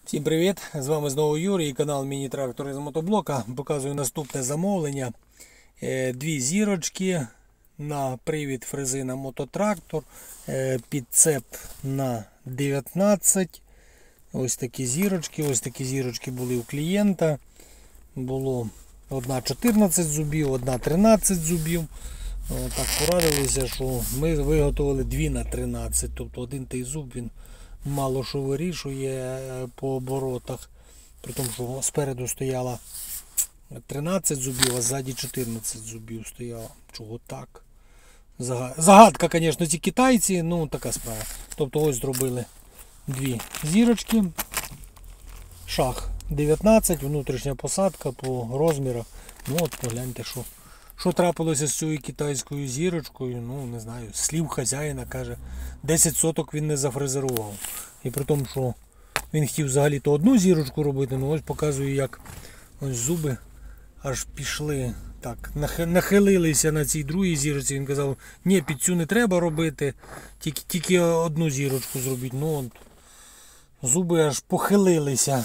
Всім привіт! З вами знову Юрій і канал Міні-трактори з мотоблока. Показую наступне замовлення. Дві зірочки на привід фрези на мототрактор, підцеп на 19. Ось такі зірочки були у клієнта. Було одна 14 зубів, одна 13 зубів. Так порадилися, що ми виготовили дві на 13. Тобто один той зуб він мало що вирішує по оборотах. При тому, що спереду стояла 13 зубів, а ззаді 14 зубів стояло. Чого так? Загадка, звісно, ці китайці, ну така справа. Тобто ось зробили дві зірочки. Шаг 19, внутрішня посадка по розмірах. Ну от погляньте, що трапилося з цією китайською зірочкою. Ну не знаю, слів хазяїна, каже, 10 соток він не зафрезерував. І при тому, що він хотів взагалі-то одну зірочку робити, ну ось показую, як ось зуби аж пішли. Так, нахилилися на цій другій зірочці. Він казав, ні, під цю не треба робити, тільки одну зірочку зробіть. Ну от, зуби аж похилилися.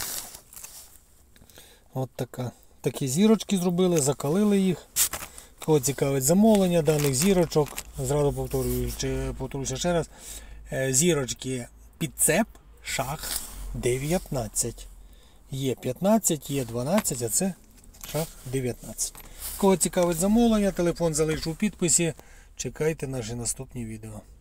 От такі зірочки зробили, закалили їх. Кого цікавить замовлення даних зірочок, зразу повторюся ще раз. Зірочки підцеп, шаг 19. Є 15, є 12, а це шаг 19. Кого цікавить замовлення, телефон залишу у підписі. Чекайте наші наступні відео.